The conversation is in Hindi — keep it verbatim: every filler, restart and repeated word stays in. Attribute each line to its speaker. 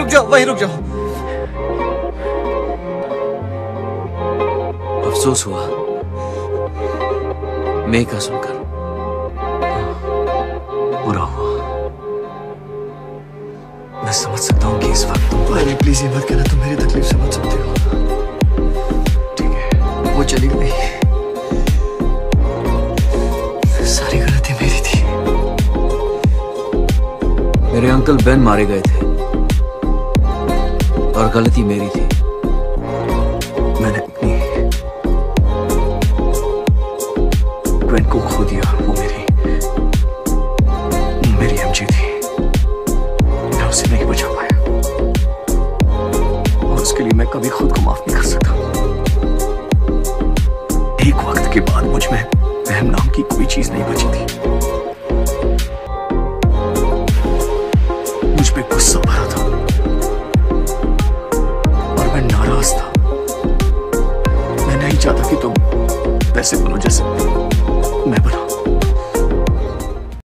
Speaker 1: रुक जाओ, वहीं रुक जाओ।
Speaker 2: अफसोस हुआ मैं का सुनकर, बुरा हुआ। मैं समझ सकता हूँ कि इस वक्त तुम
Speaker 1: अरे प्लीज ये मत कहना, तुम मेरी तकलीफ समझ सकते हो।
Speaker 2: ठीक है,
Speaker 1: वो चली गई, सारी गलती मेरी थी।
Speaker 2: मेरे अंकल बेन मारे गए थे और गलती मेरी थी। मैंने अपनी ग्वेन को खो दिया। वो मेरी मेरी एमजी थी, मैं उसे नहीं बचा पाया और उसके लिए मैं कभी खुद को माफ नहीं कर सकता। एक वक्त के बाद मुझ में बहन नाम की कोई चीज नहीं बची थी। मुझ पे गुस्सा भरा था और मैं नाराज था। मैं नहीं चाहता कि तुम वैसे बनो जैसे मैं बना।